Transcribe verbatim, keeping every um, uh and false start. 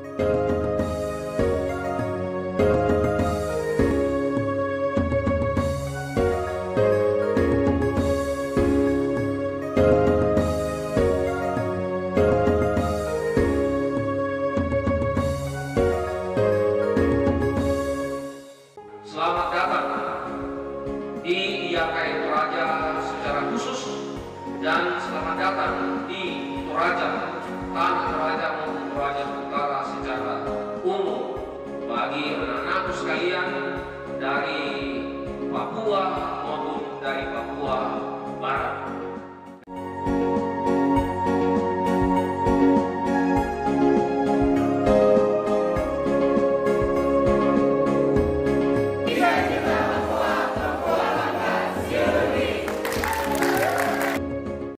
Selamat datang di I A K I Toraja secara khusus, dan selamat datang di Toraja, tanah Toraja maupun Toraja Utara secara umum. Bagi anak-anakku sekalian dari Papua,